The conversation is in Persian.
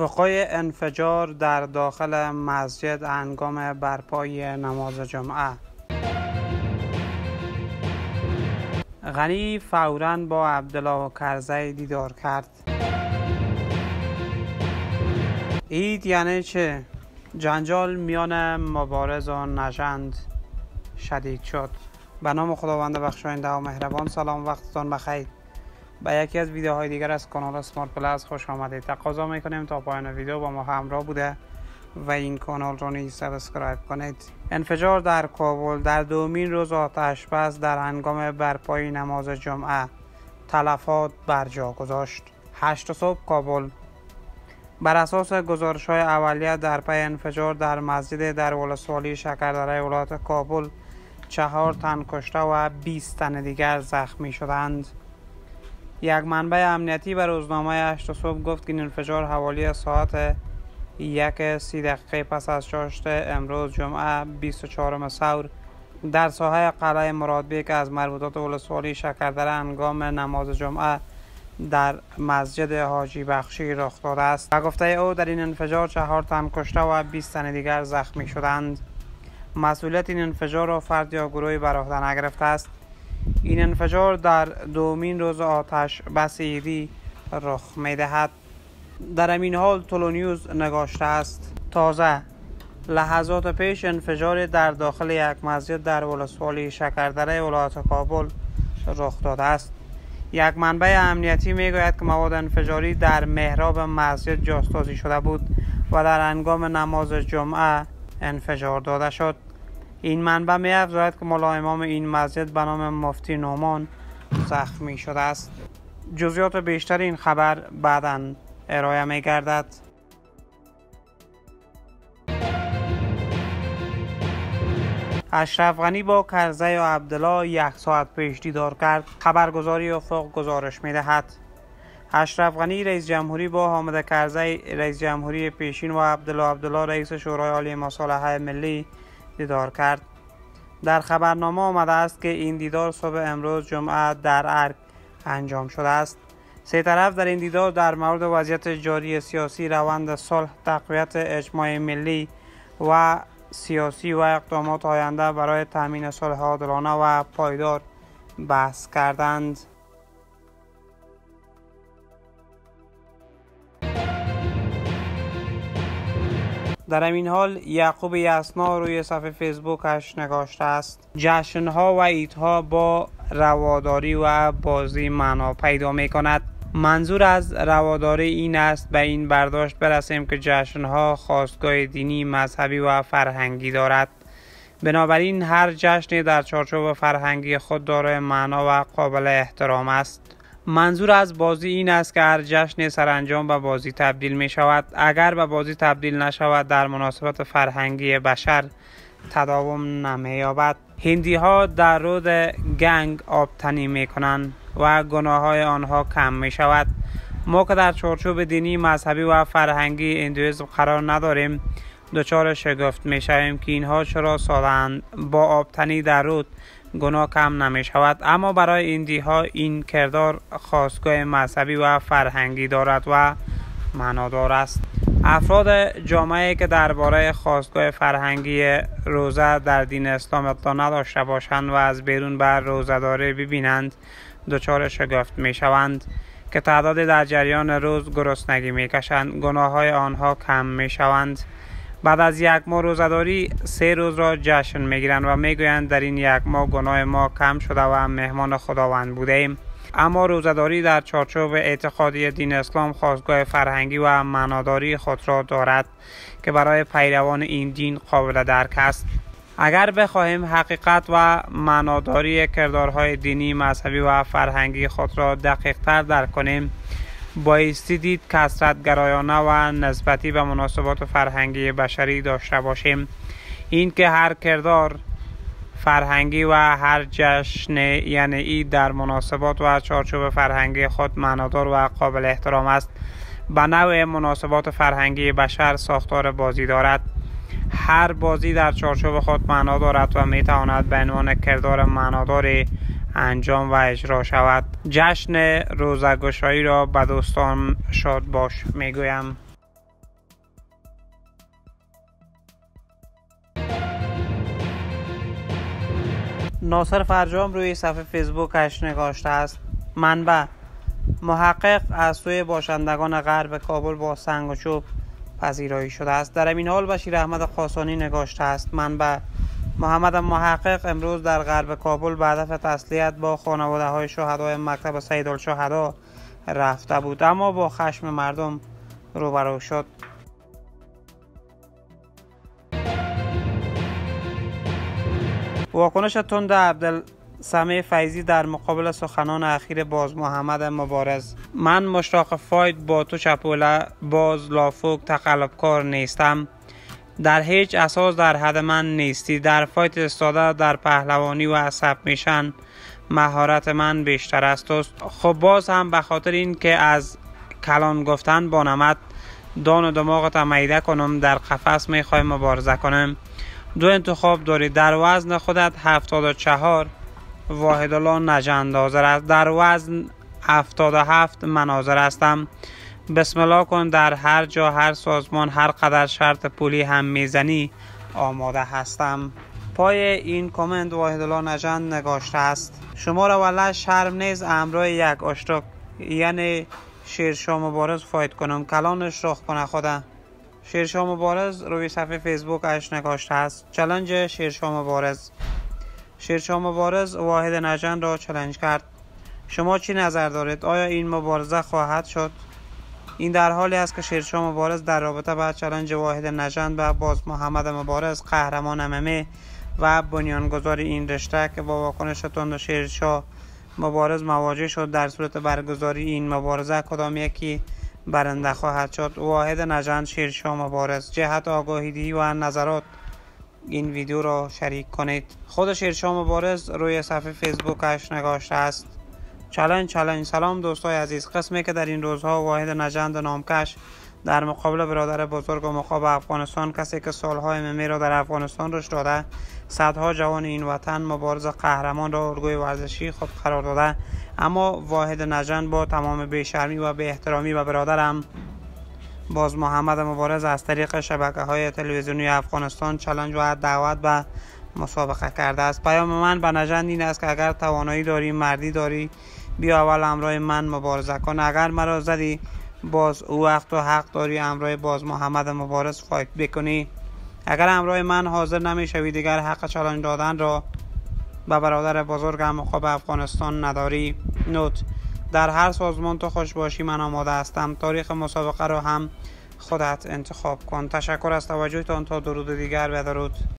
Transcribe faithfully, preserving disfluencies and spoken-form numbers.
وقوع انفجار در داخل مسجد هنگام برپای نماز جمعه. غنی فوراً با عبدالله کرزی دیدار کرد. عید یعنی چه؟ جنجال میان مبارز و نژند شدید شد. به نام خداوند بخشاینده و مهربان. سلام، وقتتان بخیر. به یکی از ویدیوهای دیگر از کانال اسمارت پلاس خوش آمدید. تقاضا میکنیم تا پایان ویدیو با ما همراه بوده و این کانال رو نیز سابسکرایب کنید. انفجار در کابل در دومین روز آتش بس در هنگام برپای نماز جمعه تلفات بر جا گذاشت. هشت صبح کابل. بر اساس گزارش‌های اولیه در پی انفجار در مسجد در ولسوالی شکردره ولایت کابل چهار تن کشته و بیست تن دیگر زخمی شدند. یک منبع امنیتی به روزنامه هشت صبح گفت که این انفجار حوالی ساعت یک سی دقیقه پس از چاشت امروز جمعه بیست و چهارم ثور در ساحه قلعه مرادبه که از مربوطات ولسوالی شکردره هنگام نماز جمعه در مسجد حاجی بخشی رخ داده است. و گفته او در این انفجار چهار تن کشته و بیست تن دیگر زخمی شدند. مسئولیت این انفجار را فرد یا گروهی بر عهده نگرفته است. این انفجار در دومین روز آتش بس عیدی رخ می‌دهد. در همین حال تولو نیوز نگاشته است: تازه لحظات پیش انفجار در داخل یک مسجد در ولسوالی شکردره ولایت کابل رخ داده است. یک منبع امنیتی میگوید که مواد انفجاری در محراب مسجد جاسازی شده بود و در هنگام نماز جمعه انفجار داده شد. این منبع می‌افزاید که ملا امام این مسجد به نام مفتی نعمان زخمی شده است. جزئیات بیشتر این خبر بعداً ارائه می‌گردد. اشرف غنی با کرزی و عبدالله یک ساعت پیش دیدار کرد. خبرگزاری افق گزارش می‌دهد اشرف غنی رئیس جمهوری با حامد کرزی رئیس جمهوری پیشین و عبدالله عبدالله رئیس شورای عالی مصالحه ملی دیدار کرد. در خبرنامه آمده است که این دیدار صبح امروز جمعه در ارگ انجام شده است. سه طرف در این دیدار در مورد وضعیت جاری سیاسی، روند صلح، تقویت اجماع ملی و سیاسی و اقدامات آینده برای تامین صلح عادلانه و پایدار بحث کردند. در همین حال یعقوب یسنا روی صفحه فیسبوکش نگاشته است: جشنها و عیدها با رواداری و بازی معنا پیدا می کند. منظور از رواداری این است به این برداشت برسیم که جشنها خاستگاه دینی، مذهبی و فرهنگی دارد. بنابراین هر جشنی در چارچوب فرهنگی خود دارای معنا و قابل احترام است. منظور از بازی این است که هر جشن سرانجام به بازی تبدیل می شود. اگر به بازی تبدیل نشود در مناسبت فرهنگی بشر تداوم نمی یابد. هندی ها در رود گنگ آبتنی می کنند و گناه های آنها کم می شود. ما که در چارچوب دینی، مذهبی و فرهنگی هندویسم قرار نداریم دچار شگفت می شویم که اینها چرا ساده‌اند. با آبتنی در رود گناه کم نمی شود، اما برای هندی ها این کردار خاستگاه مذهبی و فرهنگی دارد و معنادار است. افراد جامعه که درباره خاستگاه فرهنگی روزه در دین اسلام اطلاع نداشته باشند و از بیرون بر روزه‌داری ببینند دچار شگفت می شوند که تعدادی در جریان روز گرسنگی می کشند، گناه های آنها کم می شوند. بعد از یک ماه روزه‌داری سه روز را جشن میگیرند و میگویند در این یک ماه گناه ما کم شده و مهمان خداوند بوده ایم. اما روزه‌داری در چارچوب اعتقادی دین اسلام خاستگاه فرهنگی و معناداری خود را دارد که برای پیروان این دین قابل درک است. اگر بخواهیم حقیقت و معناداری کردارهای دینی، مذهبی و فرهنگی خود را دقیق تر درک کنیم، بایستی دید کثرت گرایانه و نسبتی به مناسبات فرهنگی بشری داشته باشیم. این که هر کردار فرهنگی و هر جشن یعنی عید در مناسبات و چارچوب فرهنگی خود معنادار و قابل احترام است. به نوع مناسبات فرهنگی بشر ساختار بازی دارد. هر بازی در چارچوب خود معنا دارد و می تواند به عنوان کردار معناداری انجام و اجرا شود. جشن روزه‌گشایی را به دوستان شاد باش میگویم. ناصر فرجام روی صفحه فیسبوکش نگاشته است. منبع: محقق از سوی باشندگان غرب کابل با سنگ و چوب پذیرایی شده است. در این حال بشیر احمد خاصانی نگاشته است. منبع: محمد محقق امروز در غرب کابل به هدف تسلیت با خانواده های شهدای مکتب سیدالشهدا رفته بود، اما با خشم مردم روبرو شد. واکنش تند عبدالسمیع فیضی در مقابل سخنان اخیر باز محمد مبارز: من مشتاق فایت با تو چپوله باز لافوک تقلبکار نیستم. در هیچ اساس در حد من نیستی. در فایت استاده در پهلوانی و عصب میشن مهارت من بیشتر است. خب باز هم به خاطر این که از کلان گفتن با نمد دان و دماغت میده کنم در قفس میخوای مبارزه کنم. دو انتخاب داری. در وزن خودت هفتاد و چهار واحدالله نجند حاضر است. در وزن هفتاد و هفت من حاضر هستم. بسم الله کن. در هر جا هر سازمان هر قدر شرط پولی هم میزنی آماده هستم. پای این کامنت واحدالله نجند نگاشته است: شما را والله شرم نیست همراه یک اشتک یعنی شیرشاه مبارز فایت کنم. کلانش رخ کنه خدا. شیرشاه مبارز روی صفحه فیسبوکش نگاشته است. چالش شیرشاه مبارز. شیرشاه مبارز واحد نجند را چالش کرد: شما چی نظر دارید؟ آیا این مبارزه خواهد شد؟ این در حالی است که شیرشاه مبارز در رابطه با چالش واحد نجند به باز محمد مبارز قهرمان ام ام ای و بنیانگذار این رشته که با واکنش تند شیرشاه مبارز مواجه شد، در صورت برگزاری این مبارزه کدام یکی برنده خواهد شد؟ واحد نجند شیرشاه مبارز. جهت آگاهی دهی و نظرات این ویدیو را شریک کنید. خود شیرشاه مبارز روی صفحه فیسبوکش نگاشته است: چالش چالش. سلام دوستای عزیز. قسمی که در این روزها واحد نجند نامکش در مقابل برادر بزرگ و مخاب افغانستان، کسی که سالهای ام ام ای را در افغانستان رشد داده، صدها جوان این وطن مبارز قهرمان را الگوی ورزشی خود قرار داده، اما واحد نجند با تمام بیشرمی و بی احترامی به برادرم باز محمد مبارز از طریق شبکه های تلویزیونی افغانستان چالش و دعوت به مسابقه کرده است. پیام من به نجند این است که اگر توانایی داری، مردی داری، بیا اول همراه من مبارزه کن. اگر مرا زدی باز او وقت و حق داری همراه باز محمد مبارز فایت بکنی. اگر همراه من حاضر نمیشوی دیگر حق چالش دادن را به برادر بزرگم مخاب افغانستان نداری. نوت: در هر سازمان تو خوش باشی من آماده هستم. تاریخ مسابقه را هم خودت انتخاب کن. تشکر از توجهتان. تا درود دیگر بدرود.